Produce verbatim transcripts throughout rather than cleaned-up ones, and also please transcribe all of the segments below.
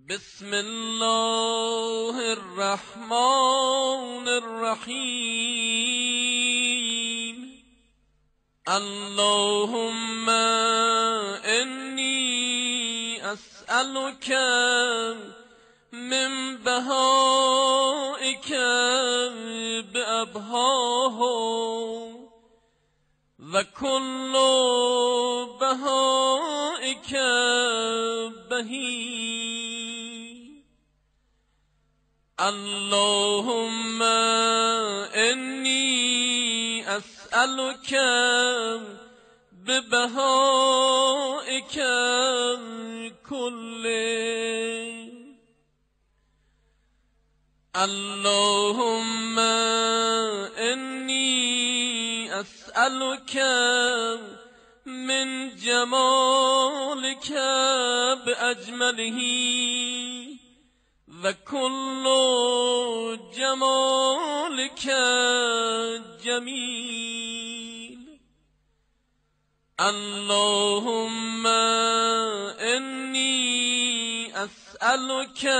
بسم الله الرحمن الرحیم. اللهم انی اسألك من بهائك بأبهاه و كل بهائك بهی. اللهم إني أسألك ببهائك كله. اللهم إني أسألك من جمالك بأجمله وكل جمالك جميل. اللهم إني أسألك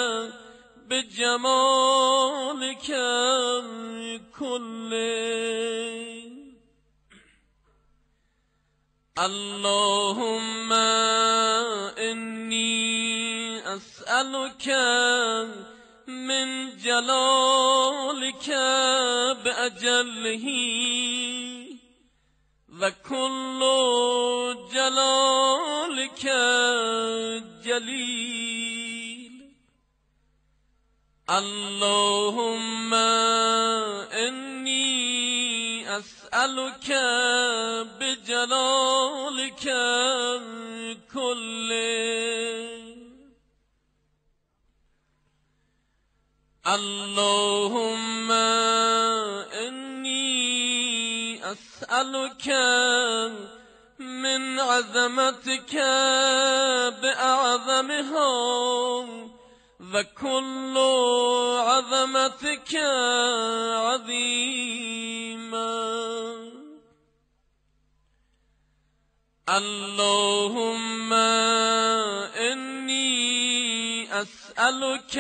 بجمالك كله. اللهم إني أسألك من جلالك بأجله وكل جلالك جليل. اللهم إني أسألك بجلالك كله. اللهم إني أسألك من عظمتك بأعظمها وكل عظمتك عظيما. اللهم إني أسألك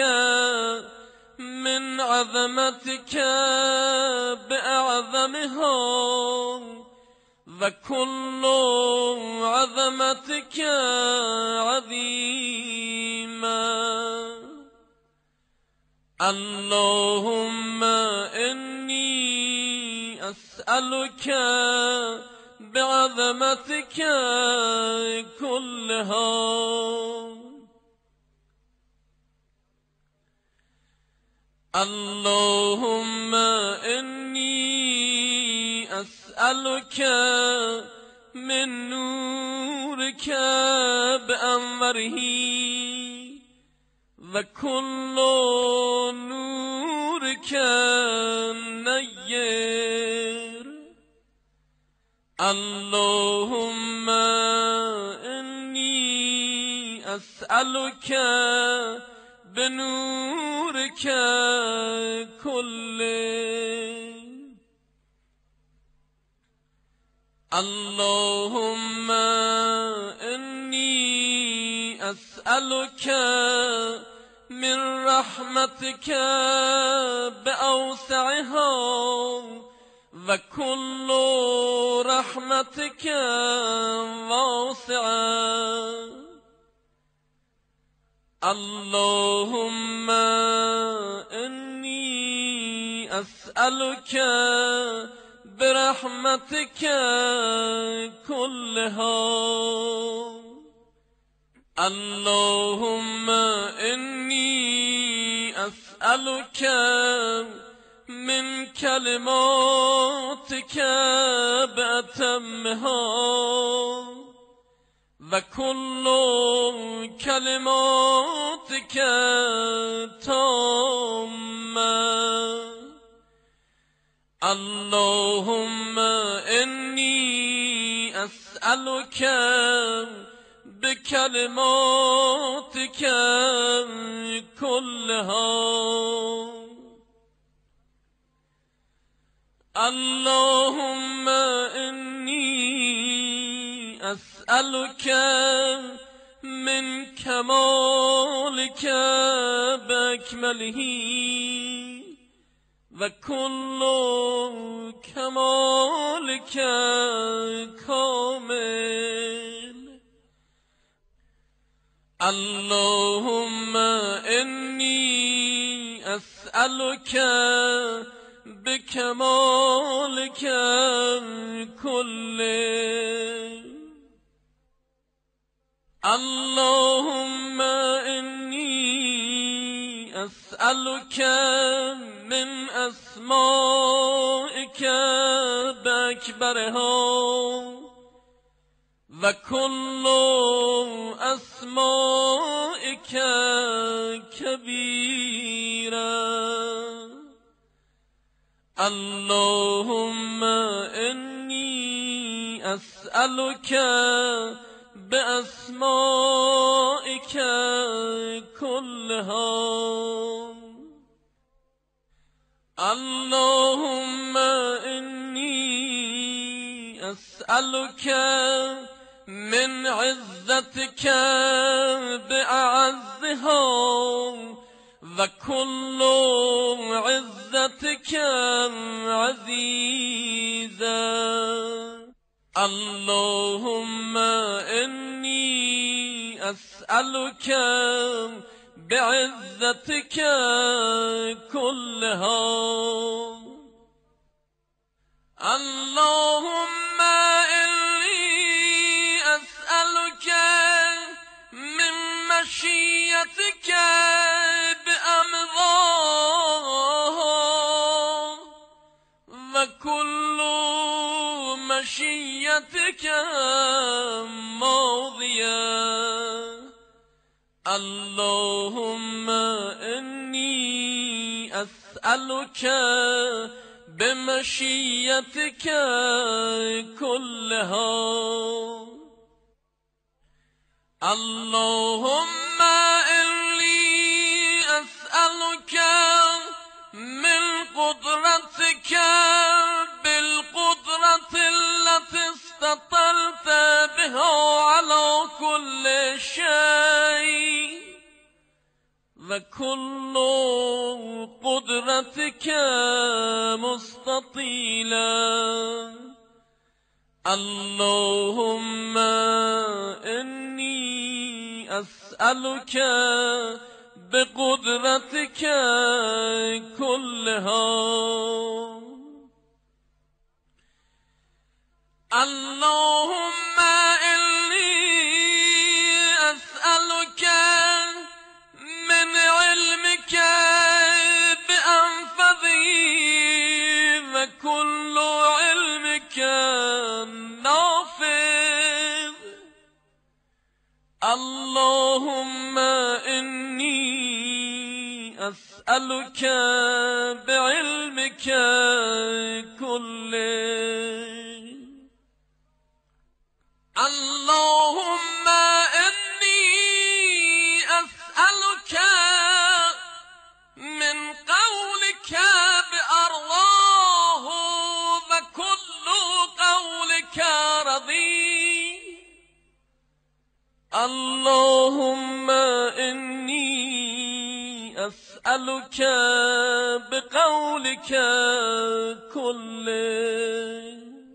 من عظمتك بأعظمها وكل عظمتك عظيما. اللهم إني أسألك بعظمتك كلها. اللهم إني أسألك من نورك بأنوره وكل نورك نير. اللهم إني أسألك بنورك كله. اللهم إني أسألك من رحمتك بأوسعها وكل رحمتك واسعة. اللهم إني أسألك برحمتك كلها. اللهم إني أسألك من كلماتك بأتمها وكل كلماتك تامة. اللهم إني أسألك بكلماتك كلها. اللهم إني أسألك من من كمالك بأكمله وكل كمالك كامل. اللهم إني أسألك بكمالك كله. اللهم إني أسألك من أسمائك بأكبرها وكل أسمائك كبيرا. اللهم إني أسألك بأسمائك كلها. اللهم إني أسألك من عزتك بأعزها وكل عزتك عزيزا. اللهم إني أسألك بعزتك كلها. اللهم إني أسألك من مشيتك بأمضاها وكل مشيتك ماضية. اللهم إني أسألك بمشيتك كلها. اللهم إني أسألك من قدرتك بالقدرة التي استطلت بها على كل شيء وكل قدرتك مستطيلا. اللهم إني أسألك بقدرتك كلها. اللهم إني أسألك من علمك بأنفذه وكل علمك نافذ. اللهم إني أسألك بعلمك كله. اللهم إني أسألك من قولك بأرضاه وكل قولك رضي. اللهم إني أسألك بقولك كله.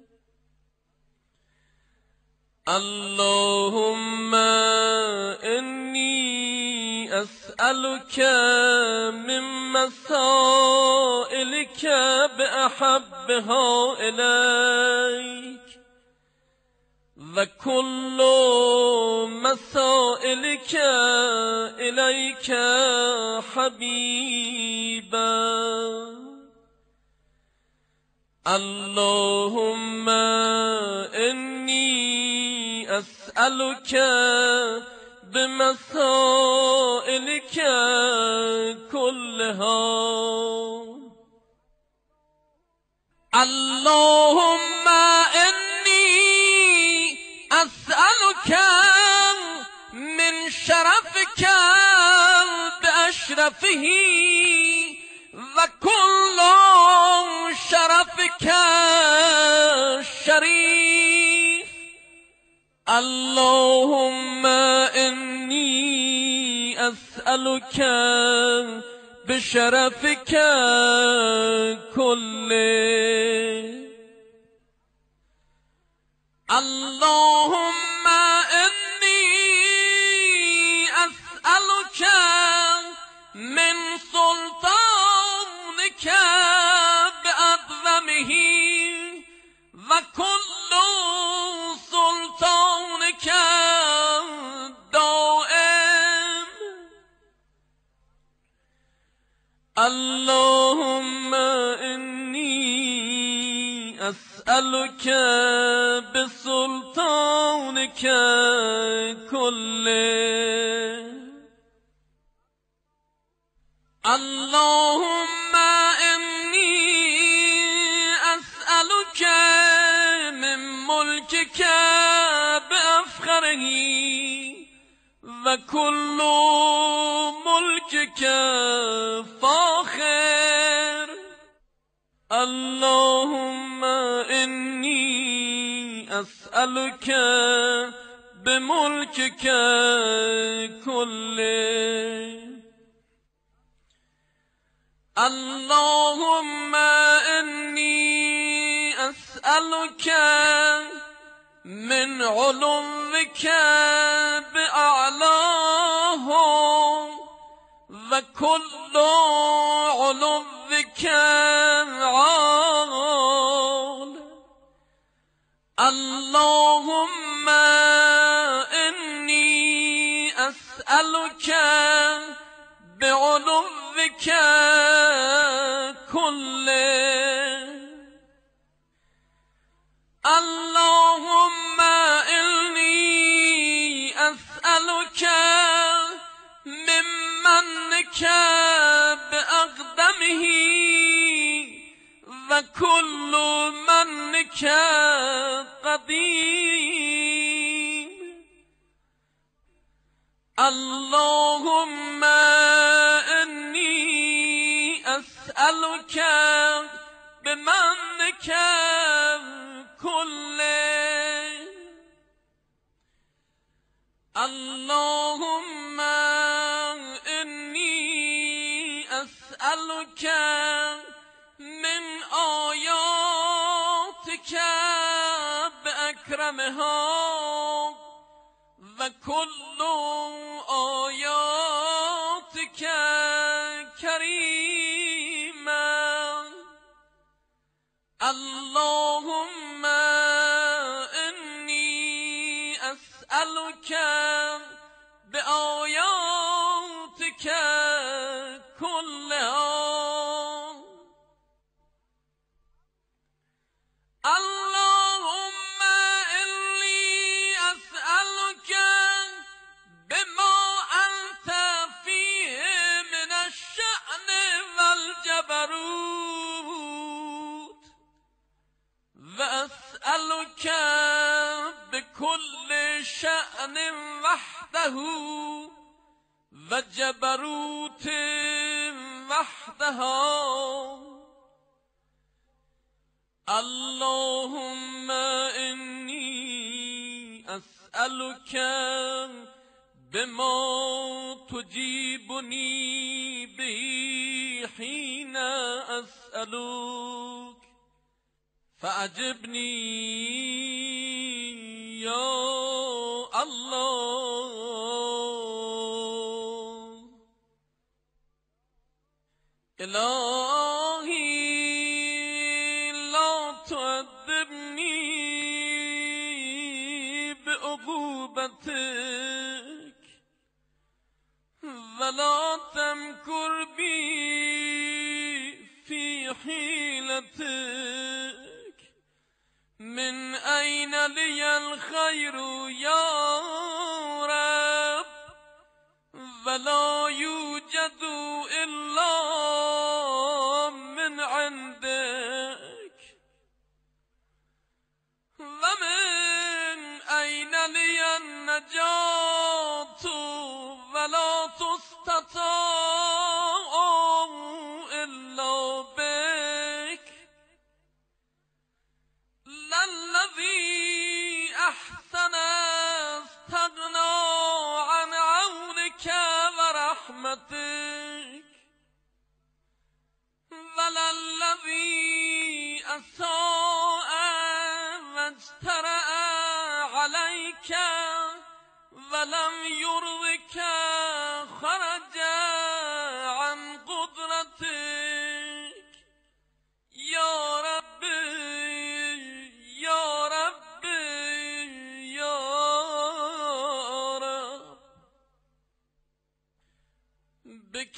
اللهم إني أسألك من مسائلك بأحبها إليك وكل مسائلك إليك حبيبا. اللهم إني أسألك بمسائلك كلها. اللهم إني أسألك من شرفك بأشرفه وكل شرفك شريف اللهم إني أسألك بشرفك كله. اللهم إني أسألك من سلطانك بأعظمه وكل سلطانك دائم. اللهم إني أسألك بسلطانك كله. اللهم إني أسألك من ملكك بأفخره وكل ملكك فاخر. اللهم إني أسألك بملكك كله. اللهم إني أسألك من علوك بأعلاه وكل علوك عال. اللهم إني أسألك بعلوك كله. اللهم إني أسألك من منك بأقدمه وكل منك قديم. اللهم إني أسألك بمنك كله. اللهم إني أسألك من آياتك بأكرمها وكل آياتك كريمة. اللهم إني أسألك بآياتك كلها. اللهم إني أسألك بما أنت فيه من الشأن والجبروت، وأسألك بكل شأن وحده وجبروت وحدها. اللهم إني أسألك بما تجيبني به حين أسألك فأجبني يا الله. إلهي لا تعذبني بعقوبتك ولا تمكر بي في حيلتك. من أين لي الخير يا رب ولا يوجد إلا من عندك. ومن أين لي النجاة ولا تستطاع إلا بك. للذي أحسن رحمتك وللذي أساء واجترأ عليك ولم يرضك خرج عن قدرتك يا ربي يا ربي يا رب بك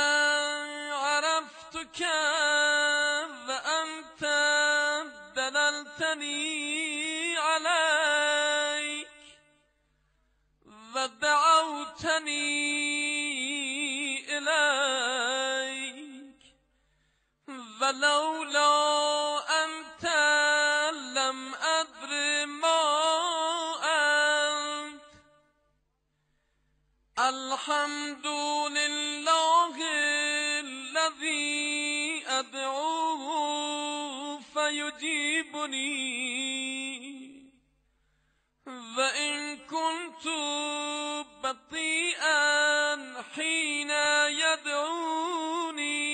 عرفتك وأنت دللتني عليك ودعوتني إليك ولولا أنت لم أدر ما أنت الحمد لله الذي أدعوه فيجيبني وإن كنت بطيئا حين يدعوني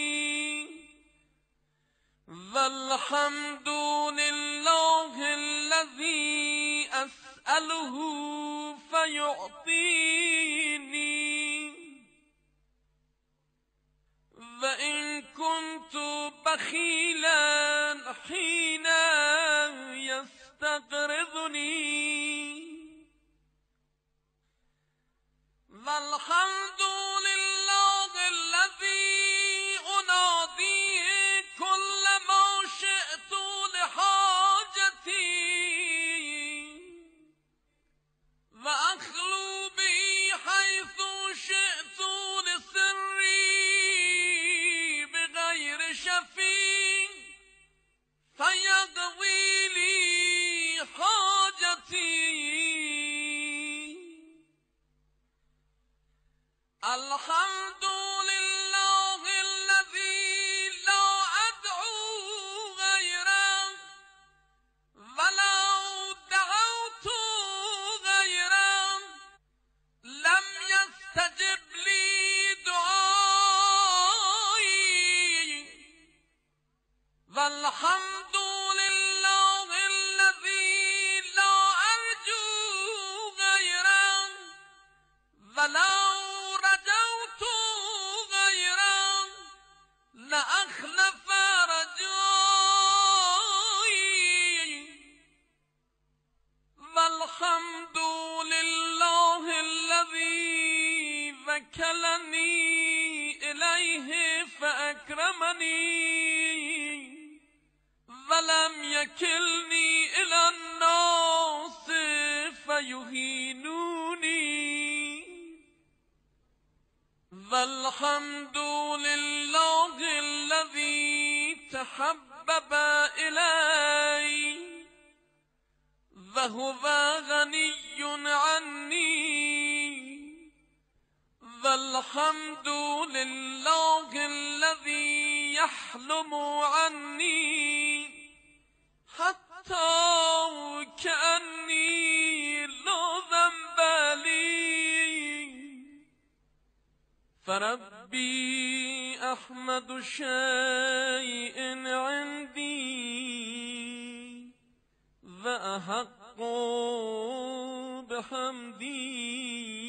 والحمد لله الذي أسأله فيعطيني وإن كنت بخيلا حين يستقرضني والحمد لله الذي أناديه كلما شئت لحاجتي وأخلو به حيث شئت لسري بغير شفيع فيقضي لي حاجتي الحمد لله الذي لا أدعو غيره ولو دعوت غيره لم يستجب لي دعائي والحمد لله الذي لا أرجو غيره ولو رجوت غيره لأخلف رجائي والحمد لله الذي وكلني إليه فأكرمني ولم يكلني إلى الناس فيهينوني والحمد لله الذي تحبب إلي وهو غني عني والحمد لله الذي يحلم عني حتى كأني لا ذنب لي فربي أحمد شيء عندي وأحق بحمدي